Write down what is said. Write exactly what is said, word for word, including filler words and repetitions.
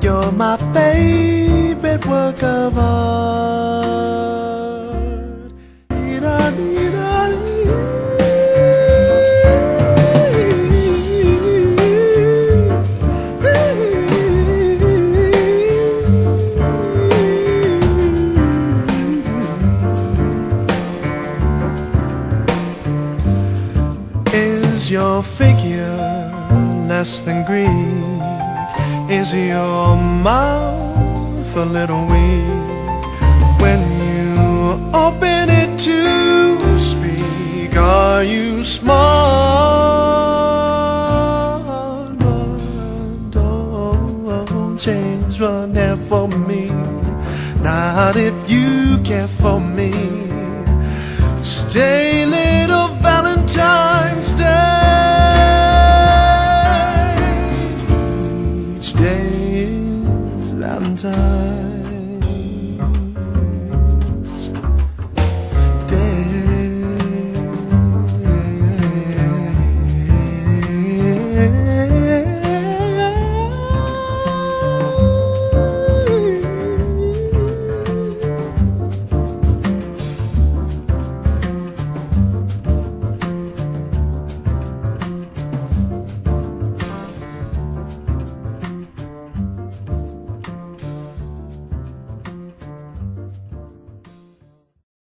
You're my favorite work of art. Is your figure less than Greek? Is your mouth a little weak when you open it to speak? Are you smart? But don't change one hair for me, not if you care for me. Stay, little Valentine, stay.